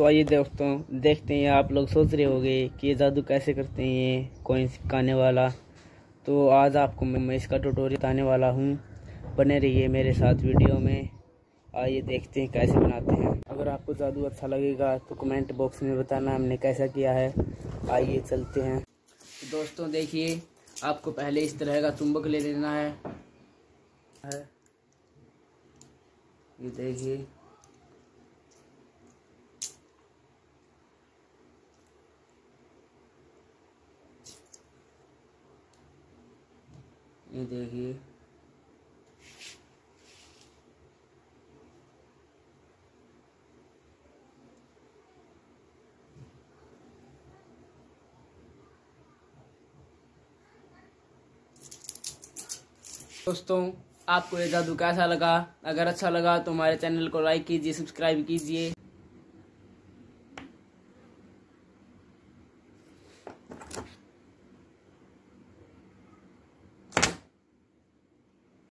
तो आइए दोस्तों देखते हैं। आप लोग सोच रहे होंगे कि ये जादू कैसे करते हैं, ये कॉइन सिखाने वाला। तो आज आपको मैं इसका ट्यूटोरियल बताने वाला हूँ। बने रहिए मेरे साथ वीडियो में। आइए देखते हैं कैसे बनाते हैं। अगर आपको जादू अच्छा लगेगा तो कमेंट बॉक्स में बताना हमने कैसा किया है। आइए चलते हैं। तो दोस्तों देखिए, आपको पहले इस तरह का चुंबक ले लेना है। ये देखिए, ये देखिए, दोस्तों आपको ये जादू कैसा लगा? अगर अच्छा लगा तो हमारे चैनल को लाइक कीजिए, सब्सक्राइब कीजिए